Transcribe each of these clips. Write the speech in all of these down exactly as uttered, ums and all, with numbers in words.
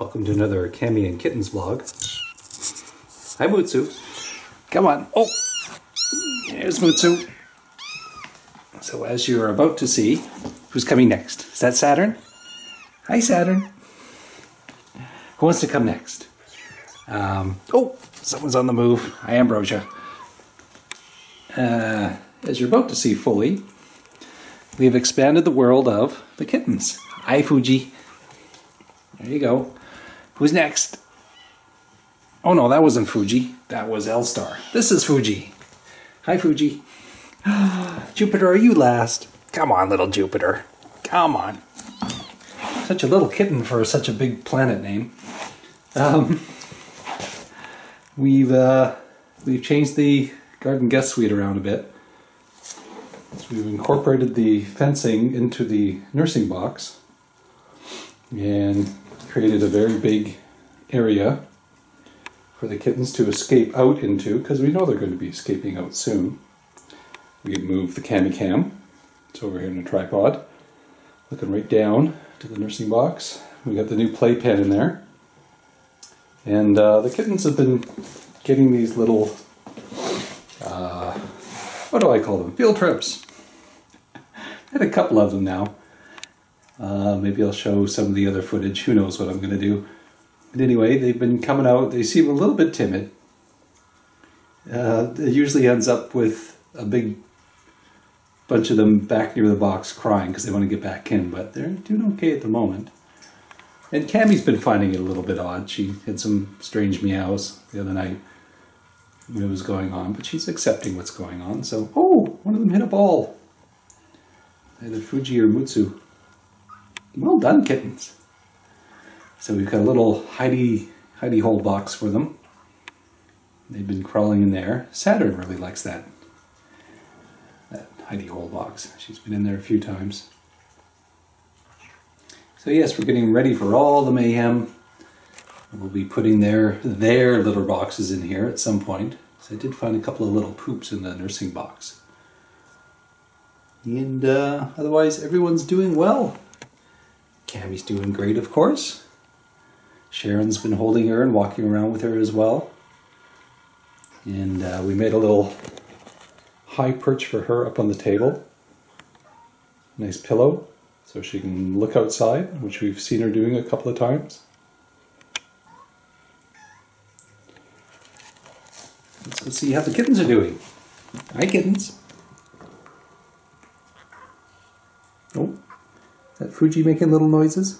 Welcome to another Cami and Kittens vlog. Hi Mutsu. Come on. Oh, there's Mutsu. So as you're about to see, who's coming next? Is that Saturn? Hi Saturn. Who wants to come next? Um, oh, someone's on the move. Hi Ambrosia. Uh, as you're about to see fully, we have expanded the world of the kittens. Hi Fuji. There you go. Who's next? Oh no, that wasn't Fuji. That was L-Star. This is Fuji. Hi Fuji. Jupiter, are you last? Come on, little Jupiter. Come on. Such a little kitten for such a big planet name. Um, we've uh, we've changed the garden guest suite around a bit. So we've incorporated the fencing into the nursing box and created a very big area for the kittens to escape out into, because we know they're going to be escaping out soon. We had moved the Cami Cam. It's over here in a tripod, looking right down to the nursing box. We got the new playpen in there. And uh, the kittens have been getting these little, uh, what do I call them? Field trips. I had a couple of them now. Uh, maybe I'll show some of the other footage. Who knows what I'm going to do. But anyway, they've been coming out. They seem a little bit timid. Uh, it usually ends up with a big bunch of them back near the box crying because they want to get back in. But they're doing okay at the moment. And Cami's been finding it a little bit odd. She had some strange meows the other night when it was going on. But she's accepting what's going on. So, oh, one of them hit a ball. Either Fuji or Mutsu. Well done, kittens. So we've got a little hidey, hidey hole box for them. They've been crawling in there. Saturn really likes that, that hidey hole box. She's been in there a few times. So yes, we're getting ready for all the mayhem. We'll be putting their, their litter boxes in here at some point. So I did find a couple of little poops in the nursing box. And uh, otherwise, everyone's doing well. Cami's doing great, of course. Sharon's been holding her and walking around with her as well. And uh, we made a little high perch for her up on the table. Nice pillow, so she can look outside, which we've seen her doing a couple of times. Let's go see how the kittens are doing. Hi, kittens. Oh. Is that Fuji making little noises?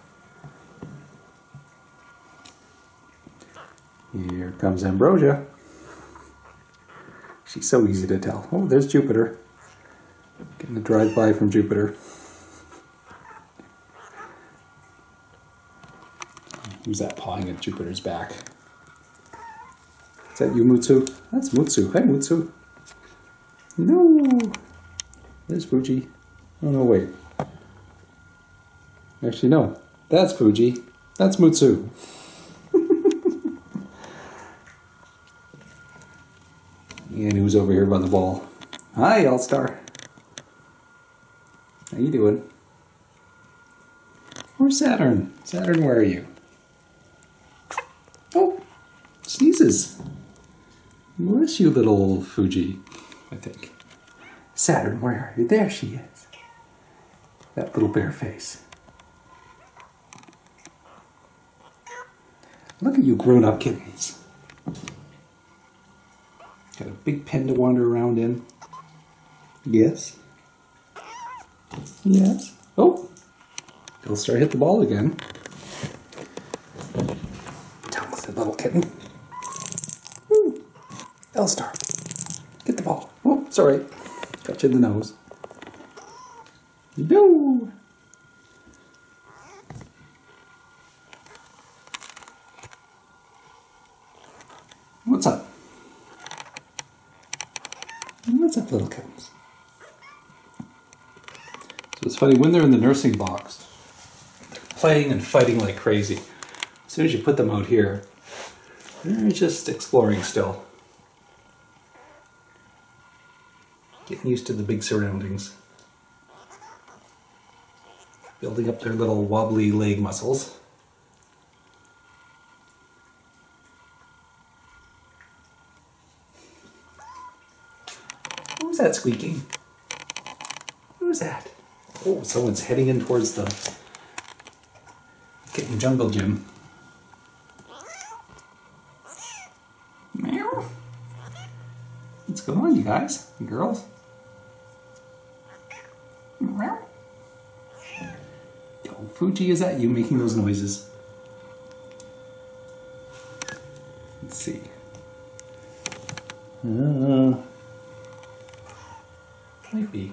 Here comes Ambrosia. She's so easy to tell. Oh, there's Jupiter. Getting a drive-by from Jupiter. Who's that pawing at Jupiter's back? Is that you, Mutsu? That's Mutsu. Hi, Mutsu. No! There's Fuji. Oh, no, wait. Actually, no. That's Fuji. That's Mutsu. And who's over here by the ball? Hi, All-Star. How you doing? Where's Saturn? Saturn, where are you? Oh, sneezes. Where's you, little Fuji? I think. Saturn, where are you? There she is. That little bare face. Look at you grown-up kittens. Got a big pen to wander around in. Yes. Yes. Oh! L-Star hit the ball again. Down with the little kitten. Woo! L-Star. Get the ball. Oh, sorry. Got you in the nose. No! What's up? What's up, little kittens? So it's funny, when they're in the nursing box, they're playing and fighting like crazy. As soon as you put them out here, they're just exploring still. Getting used to the big surroundings. Building up their little wobbly leg muscles. Who's that squeaking? Who's that? Oh, someone's heading in towards the kitten jungle gym. Meow. What's going on, you guys and girls? Meow. Oh, Fuji, is that you making those noises? Let's see. Uh, might be.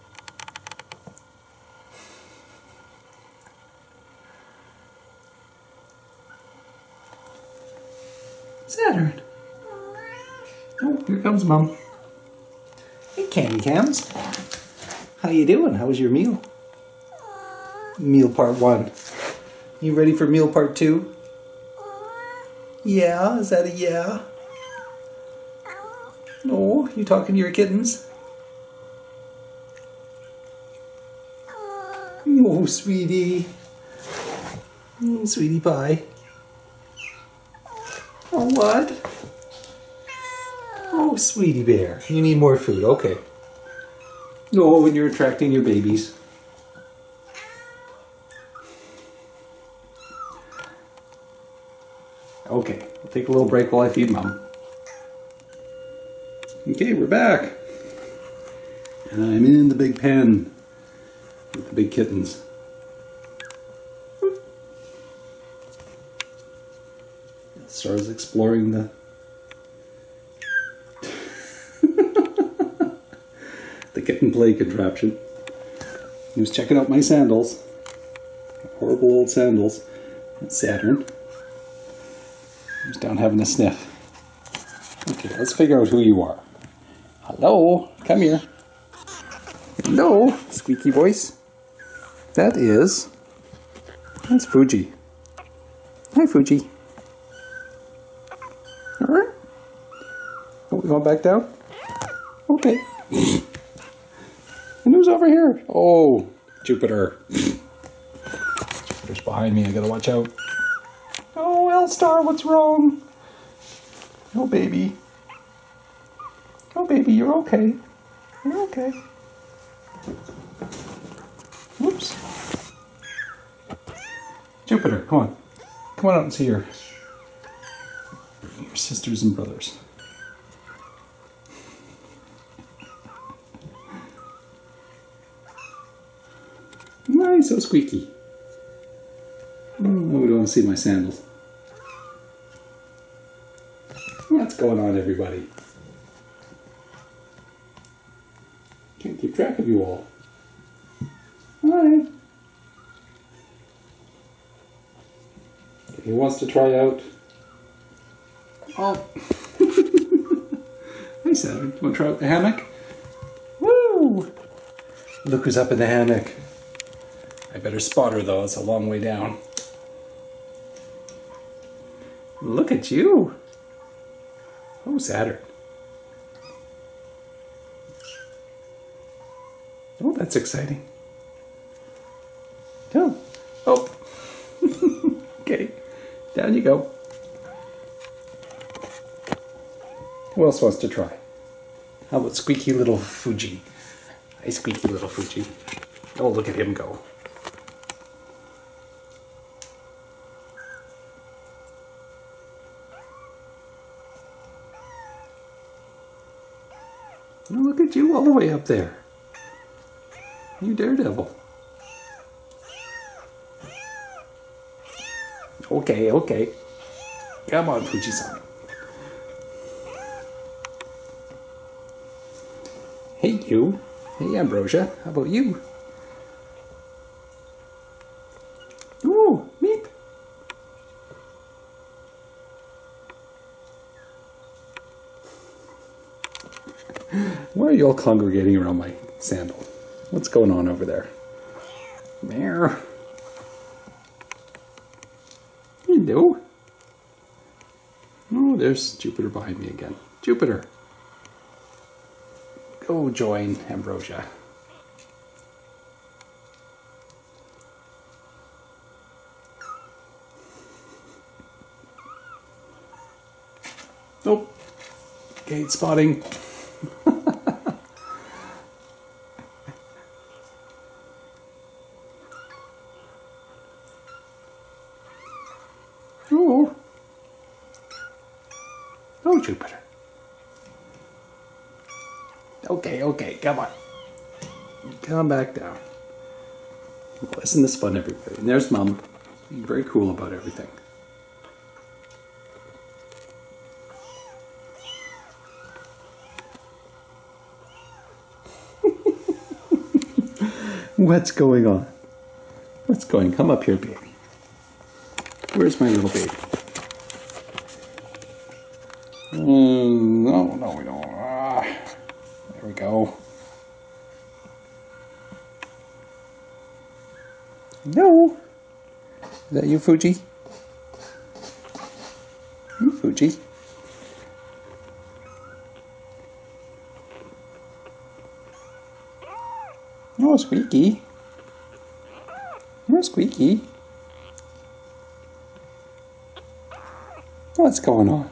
Saturn. Oh, here comes Mom. Hey, Candy Cams. How you doing? How was your meal? Meal part one. You ready for meal part two? Yeah, is that a yeah? No, you talking to your kittens? Oh, sweetie. Mm, sweetie pie. Oh, what? Oh, sweetie bear. You need more food. Okay. No, when you're attracting your babies. Okay, we'll take a little break while I feed Mom. Okay, we're back. And I'm in the big pen with the big kittens. Star's exploring the the kitten play contraption. He was checking out my sandals. Horrible old sandals. That's Saturn. He was down having a sniff. Okay, let's figure out who you are. Hello, come here. Hello, squeaky voice. That is, that's Fuji. Hi, Fuji. All right. Oh, we going back down? Okay. And who's over here? Oh, Jupiter. Jupiter's behind me. I gotta watch out. Oh, L-Star, what's wrong? Oh, baby. Oh, baby, you're okay. You're okay. Whoops. Jupiter, come on. Come on out and see your, your sisters and brothers. Why so squeaky? Oh, we don't want to see my sandals. What's going on, everybody? Can't keep track of you all. Hi. He wants to try out. Oh. Hi, Saturn. You want to try out the hammock? Woo! Look who's up in the hammock. I better spot her, though. It's a long way down. Look at you. Oh, Saturn. Oh, that's exciting. Come. Oh. Okay. Down you go. Who else wants to try? How about squeaky little Fuji? Hi, squeaky little Fuji. Oh, look at him go. Oh, look at you all the way up there. You daredevil. Okay, okay. Come on, Fuji-san. Hey, you. Hey, Ambrosia. How about you? Ooh, meep. Why are you all congregating around my sandal? What's going on over there? There. Hello. Oh, there's Jupiter behind me again. Jupiter. Go join Ambrosia. Oh. Gate spotting. Jupiter. Okay, okay, come on. Come back down. Well, isn't this fun, everybody? And there's Mom, being very cool about everything. What's going on? What's going? Come up here, baby. Where's my little baby? Mm, no, no, we don't. Ah, there we go. No. Is that you, Fuji? You, Fuji? Oh, Squeaky. Oh, Squeaky. What's going on?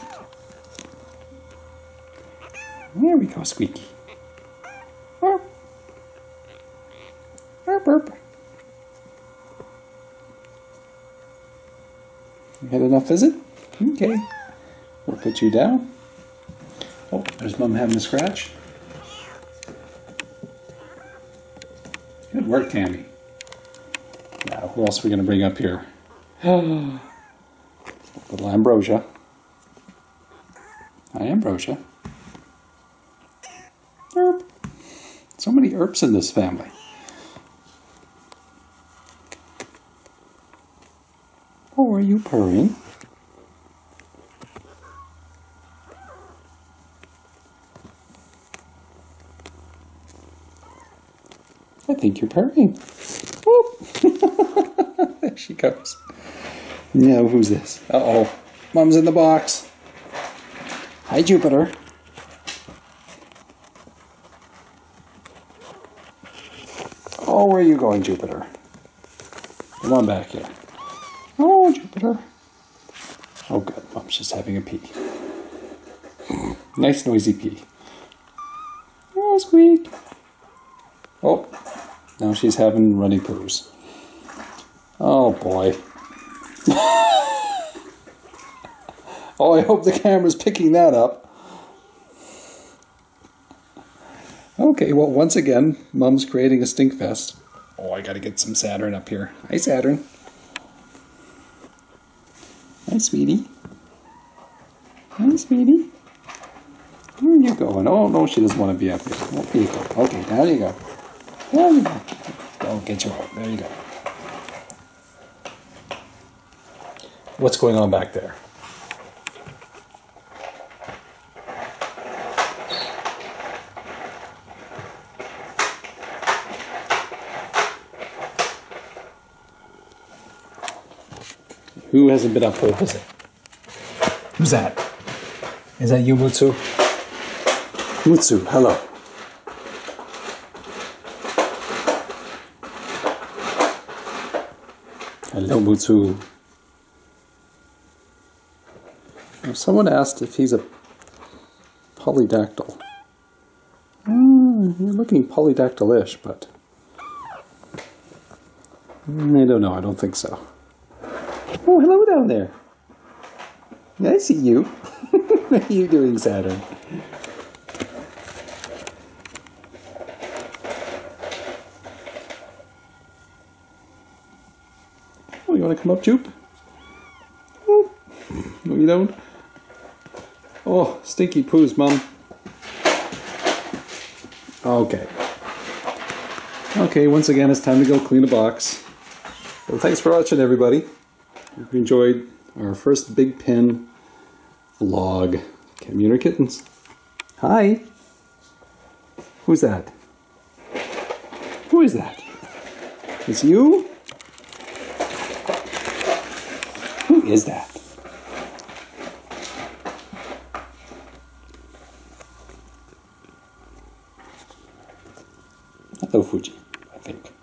There we go, Squeaky. Burp. Burp, burp. You had enough, is it? Okay. We'll put you down. Oh, there's Mom having a scratch. Good work, Tammy. Now, who else are we going to bring up here? Little Ambrosia. Hi, Ambrosia. Erp. So many Erps in this family. Oh, are you purring? I think you're purring. Oh. There she goes. Now, who's this? Uh-oh. Mom's in the box. Hi, Jupiter. Oh, where are you going, Jupiter? Come on back here. Oh, Jupiter. Oh, good. Mom's just having a pee. Nice noisy pee. Oh, squeak. Oh, now she's having runny poos. Oh, boy. Oh, I hope the camera's picking that up. Okay, well, once again, Mom's creating a stink fest. Oh, I gotta get some Saturn up here. Hi, Saturn. Hi, sweetie. Hi, sweetie. Where are you going? Oh, no, she doesn't want to be up here. Oh, here you go. Okay, down you go. Down you go. Oh, get you out. There you go. What's going on back there? Who hasn't been up for a visit? Who's that? Is that you, Mutsu? Mutsu, hello. Hello, Mutsu. Someone asked if he's a polydactyl. Mm, you're looking polydactyl-ish, but I don't know. I don't think so. Oh, hello down there. I see you. What are you doing, Saturn? Oh, you want to come up, Jupe? Oh, no, you don't. Oh, stinky poos, Mom. Okay. Okay, once again, it's time to go clean a box. Well, thanks for watching, everybody. Hope you enjoyed our first Big Pen vlog. Commuter Kittens. Hi. Who's that? Who is that? It's you? Who is that? Hello, Fuji, I think.